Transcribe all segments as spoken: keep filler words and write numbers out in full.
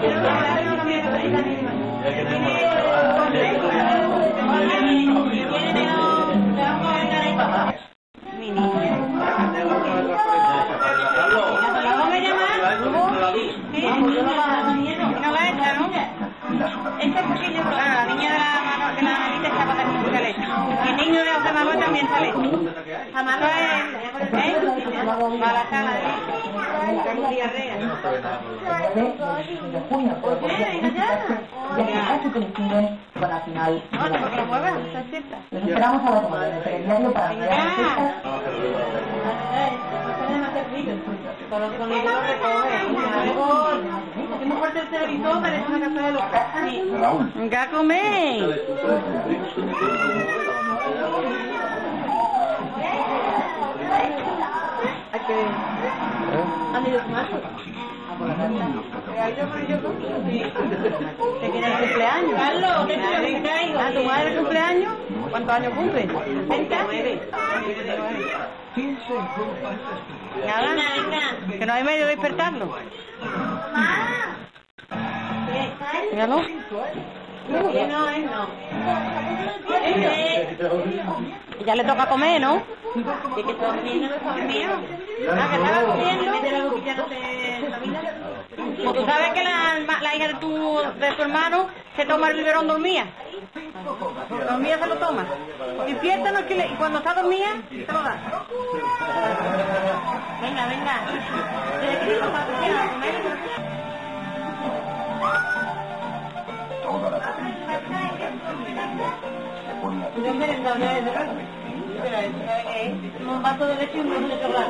Venga a comer. ¿Te quieres el cumpleaños? Carlos, ¿qué te traigo? ¿A tu madre el cumpleaños? ¿Cuántos años cumple? ¿sesenta? Nada, que no hay medio de despertarlo. Míralo. No, él no. Y ya le toca comer, ¿no? ¿Y que está comiendo? ¿No está dormido? Ah, que estaba comiendo. Como tú sabes que la, la hija de tu, de tu hermano se toma el biberón dormía. Dormía se lo toma. Despierta no, que le, y cuando está dormida, se lo da. Venga, venga. Yo merendado ya desde luego. Un vaso de leche y un vaso de chocolate.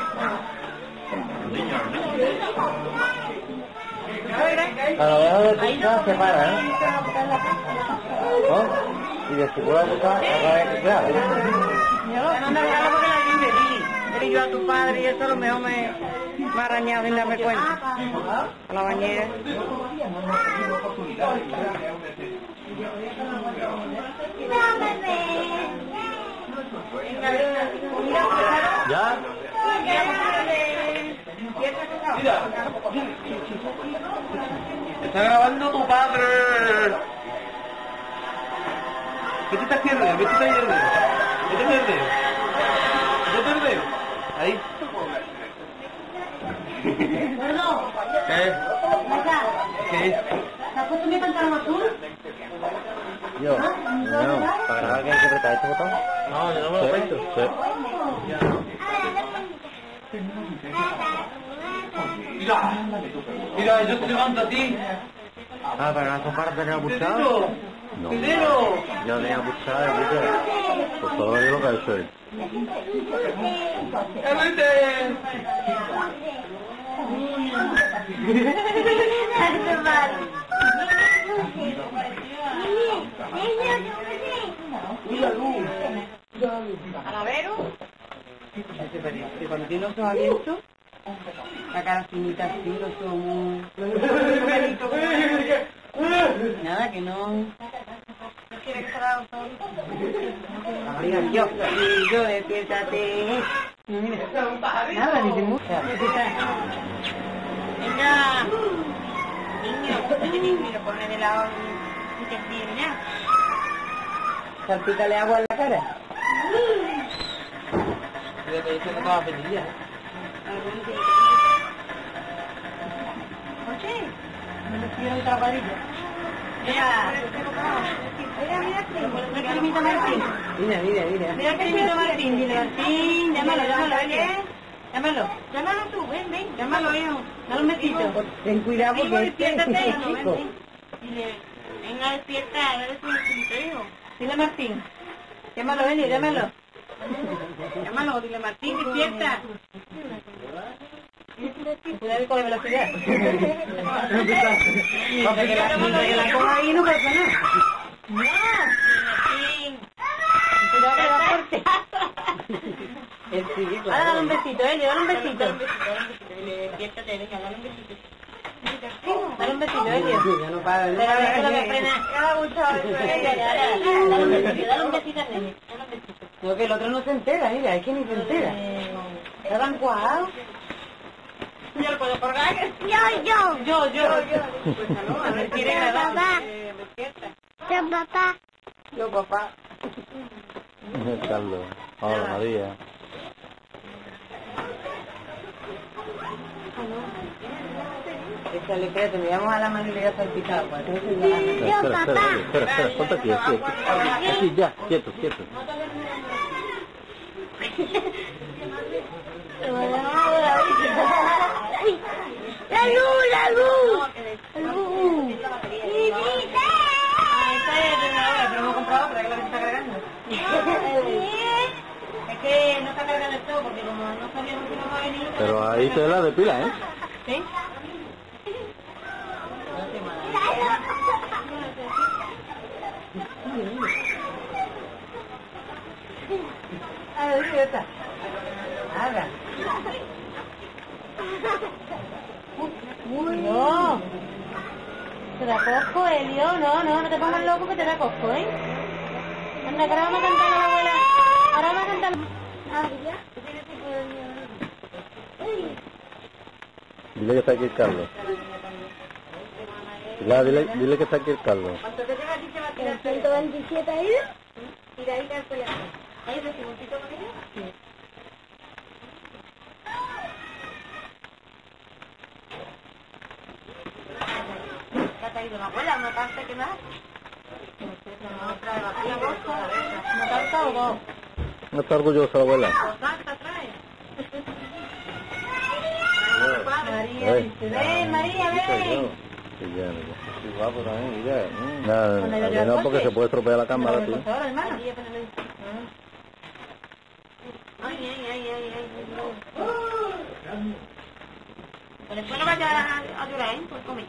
A lo mejor de tu se para, ¿eh? ¿No? Y de su pueblo acaba de claro. Yo no me regalo porque la vi de ti. Pero yo a tu padre y eso a lo mejor me, me ha arañado sin darme cuenta. A la bañera. ¿Ya? Mira, está grabando tu padre. ¿Qué te estás haciendo? ¿Qué te estás haciendo? ¿Qué te estás haciendo? ¿Qué te estás ahí? ¿Qué? ¿Qué? ¿Te has puesto mi pantalón azul? Yo, no, para grabar que hay que apretar este botón. No, yo no me lo he puesto. Sí. Mira, mira, yo te levanto a ti. Ah, para la sopa tenía pulsado. No. ¡Pedro! Yo tenía pulsado, ¿viste? Por todo digo que soy. ¡Cállate! ¿A la Vero? Cuando tiene los ojos abiertos, la cara finita así, los ojos muy... Nada, que no... ¿No quiere que se haga los ojos? Mira, yo, yo, despiértate. No, mira, nada, dice mucho. Venga, niño, mira, ponle de lado y te pide, mira. Salpícale agua en la cara. Mira que dice que estaba feliz. Oye, me lo quiero otra varilla. Mira, mira, mira, mira, cremita Martín. Mira, mira, mira. Mira, cremita Martín, dile Martín, llámalo, llámalo, ¿eh? Llámalo. Llámalo tú, ven, ven. Llámalo, hijo. Dale un besito. Ten cuidado porque despiértate, hijo. Dile, venga, despierta, a ver si es tu hijo. Dile Martín. Llámalo, ven, llámalo. Llámalo, dile Martín, despierta. Cuidado con la velocidad. Porque la coja ahí no pasa nada. No, Martín. Cuidado que va fuerte. Ahora dale un besito, eh, dale un besito. Despiértate, venga, dale un besito. Dale un besito, Elio. Ya no para. Pero a ver que lo que frena. Ya me ha gustado eso. Dale un besito, dale un besito al nene. Dale un besito. No, que el otro no se entera, mira, es que ni se entera. ¿Está tan cuajado? Yo lo puedo colgar. Yo, yo. Yo, yo. Pues no, a ver, quiere grabar. Papá. eh, despierta. Yo, papá. Yo, papá. Carlos. Hola, María. Échale, espérate, me llamo a la mano y le voy a salpicar. Espera, espera, espera, espera, espera, ponte aquí, aquí, aquí. Aquí, ya, quieto, quieto. La luz, la luz. La luz. Pero hemos comprado otra, que es la que se está cargando. Es que no está cargando el todo, porque como no sabíamos si nos va a venir... Pero ahí te la de pila, ¿eh? ¿Sí? A ver, ya está. Nada. Uy, no. Te da cosco, Elio. No, no, no te pongas loco que te da cosco, ¿eh? Anda, que ahora vamos a cantar a la abuela. Ahora vamos a cantar. Dile que está aquí el Carlos. Dile, dile, dile que está aquí el Carlos. ¿Cuánto te lleva a ti? Se va a tirar El ciento veintisiete ahí. y de ahí te apoyas. ¿Hay de segundito con ella? Sí. ¿Ya te ha ido la abuela? ¿No tarta que más? No trae vacía, ¿no tarta o dos? No está orgullosa la abuela. ¿O tarta trae? María, Ey. dice, ven, María, ven. Sí, ya, ya. Sí, guapo también, ya. No, no, no, porque se puede estropear la cámara, tío. Ahora, hermano. Ay, ay, ay, ay, ay. Pero después no vayas a, a llorar, ¿eh? Pues come.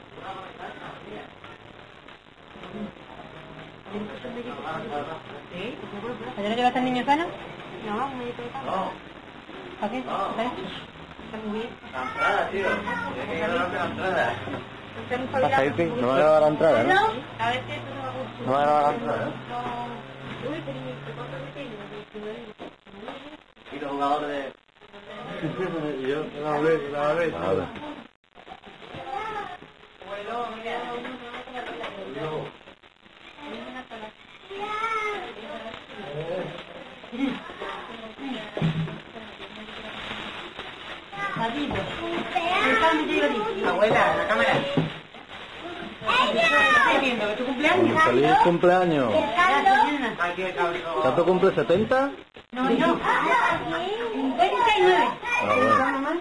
¿Sí? ¿Ayer no llevaste al niño sano? No, un medito de sano. ¿Para qué? ¿Está hecho? Está muy bien. La entrada, tío. Tienes que ganarte la entrada. ¿Vas a irte? No me va a dar la entrada, ¿no? A ver si esto no va a gustar. No me va a dar la entrada, ¿no? Uy, pero ¿te cuánto me tiene? Y los jugadores de... Yo, una vez, una vez. Vale. Abuela, la cámara. ¿Estás viendo que tu cumpleaños? ¡Feliz cumpleaños! Aquí el cabrón. ¿Cuánto cumple? ¿setenta? No, yo. treinta y nueve. Ah, bueno.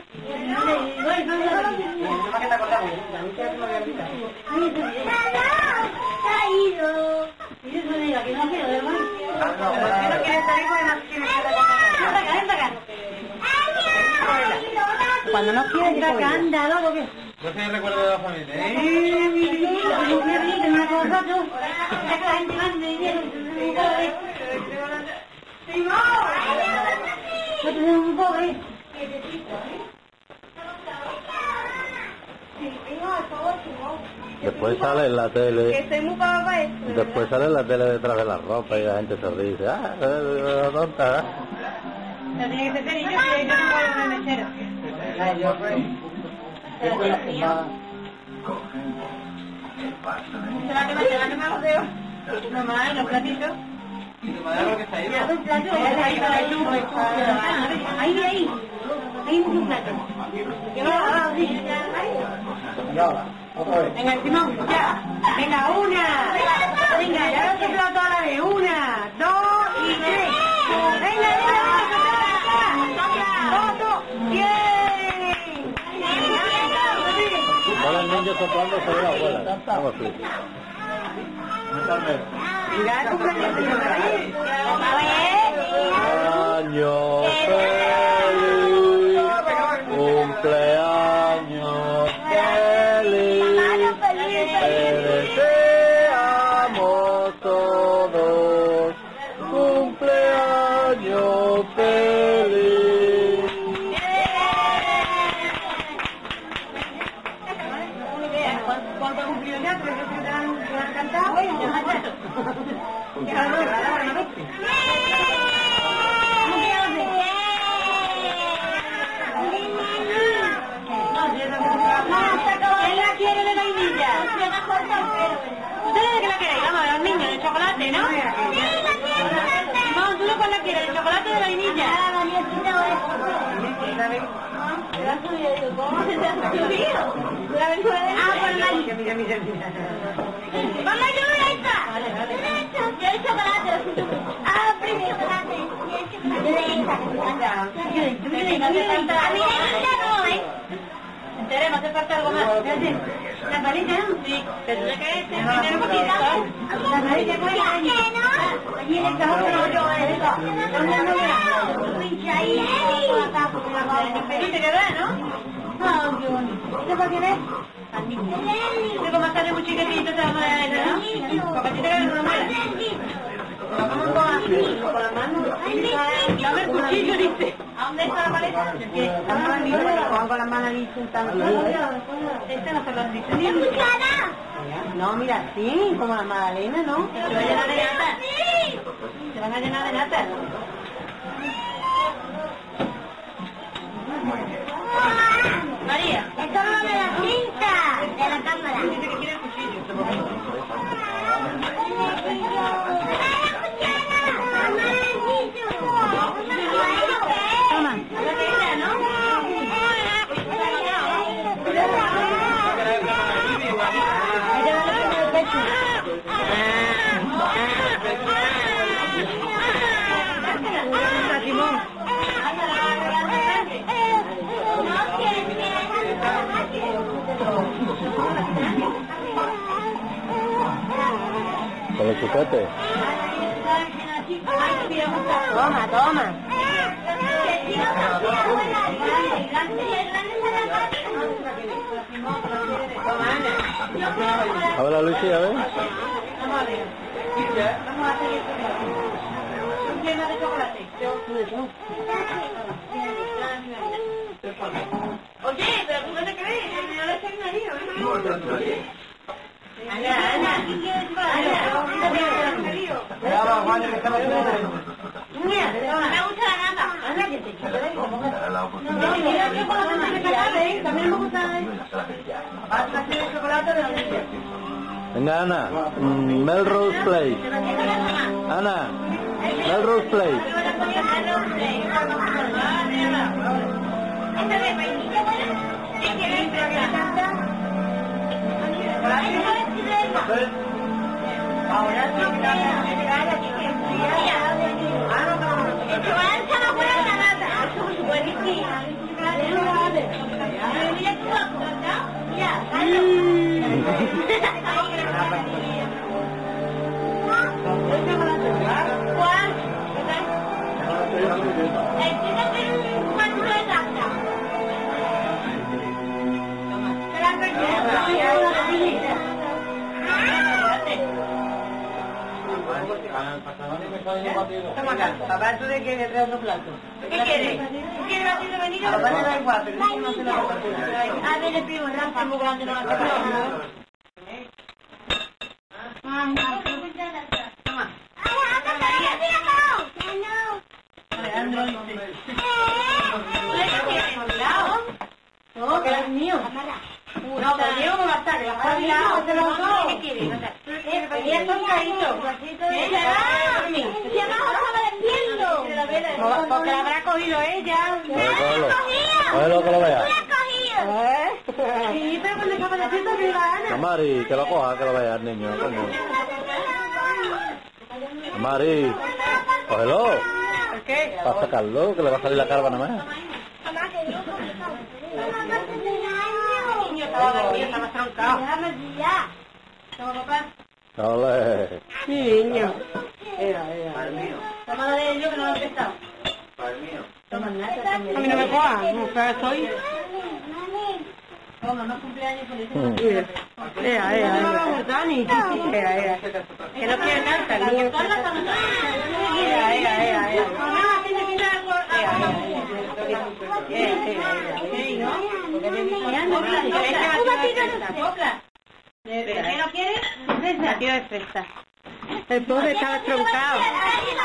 Cuando no quieres ir acá, anda, loco, ¿qué? No se recuerdo de la familia, ¿eh? Una cosa, tú. Ya que la gente va, me viene, no tenemos un pobre. Después sale en la tele. Que estoy muy pava para esto. Después sale en la tele detrás de la ropa y la gente se ríe y dice, ah, eh, tonta, ¿eh? No tiene que ser serio, si hay que no puedo en el mechero. Se la que me, se la que me los dedos. Mamá, ¿y los platitos? ¿Y tu madre lo que está ahí? Ya, dos platos, ahí, ahí, ahí, ahí, ahí un plato. ¿Qué va? Venga, Simón, ya. Venga, una. Venga, ya dos platos a la vez. Una, dos y tres. Venga, venga, venga. Dos, dos. Bien. Ahora el niño soplando sobre la abuela. Vamos así. Mira, cumpleaños. Año feliz, cumpleaños feliz, te deseamos todos, cumpleaños feliz. ¿Cuánto ha cumplido ya? Pero yo creo que te han cantado. Ya han muerto. Ya lo regalaron a veces. chocolate, ¿no? No, ¿tú lo cuál la quieres? ¿El chocolate de vainilla? La miecita o esto. ¿Cómo se te ha subido? Ah, por la... Mira, mira, mira. ¡Mamá, yo me la esta! Vale, vale. Yo el chocolate. Ah, pero el chocolate. Yo de esta. A mí de no, ¿eh? Entere, ¿no hace falta algo más? ¿Las varitas? Sí. ¿Pero tú qué? ¿Tener un poquito? ¿Las varitas no hay? ¿Qué no? Allí en el cajón no yo eso. No, no, no, no. Pinche ahí. ¿Te queda, no? Ah, qué bonito. ¿Esto para quién es? Al niño. Luego más tarde muy chiquitito te vamos a dar eso, ¿no? Porque si te queda una mala. Lo vamos con así, con la mano. Dame el cuchillo, dice. ¿A dónde está la maleta? Con la mano ahí sentando. Este no se lo han dicho. No, mira, sí, como la magdalena, ¿no? Se va a llenar de nata. Se van a llenar de nata. María. Esto no me la cinta de la cámara. Dice que quiere el cuchillo. Toma. Con el chupete. Toma, toma. A ver la Lucy, a ver. Vamos a ver. Vamos a hacer esto. Un lleno de chocolate. Oye, pero tú no te crees, no le estoy marido, ¿eh? Ana, Ana, ¿qué quieres para? Ana, mira, me gusta la nata. Ana, que te quiero ver cómo me... No, mira, yo con la nata de chocolate, ¿eh? También me gusta, ¿eh? Vas a hacer el chocolate de la niña. Venga, Ana. Mm, Melrose Place. Ana. Melrose Place. ¿Esta de vainilla, bueno? ¿Qué quieres? Ahora sí, el chocolate está más bueno que la nata. Es buenísimo. Mira tu guapo, ¿no? Mira, Carlos. ¿Cuál? El que no tiene un cuarto de taza. Se la perdió. Toma acá, papá, ¿tú de qué le traes otro plato? ¿Qué quieres? ¿Tú quieres batido de vainilla? Papá le da igual, pero si no se lo va a pasar. A ver, el primo, Rafa. Es muy grande, no la toca. Toma. Alejandro, dice. No, que es mío. No, pero Diego no va a estar, que la para mirar, se lo hago. ¿Qué quieres? Ya son caídos. Porque la habrá cogido ella. A ver lo que lo vea. Sí, pero cuando estaba haciendo que la Ana. Mari, que lo coja, que lo vea el niño. Coño. Mari, cógelo. ¿Por qué? Para sacarlo, que le va a salir la carva nada más. Niño, estaba dormido, estaba troncado. Toma, papá. Ole. Sí, niño. Era, era. Toma la de ellos que no lo han prestado. Toma, nada. A mí no me coja, como que soy. Toma, más cumpleaños con eso. Ea, ea, ea. No me va a gustar ni. Ea, ea. Que no quiere nada, el niño. Ea, ea, ea, ea. Mamá, tiene que ir a la ¿Qué no quieres? La quiero de fresa. El pobre estaba troncado.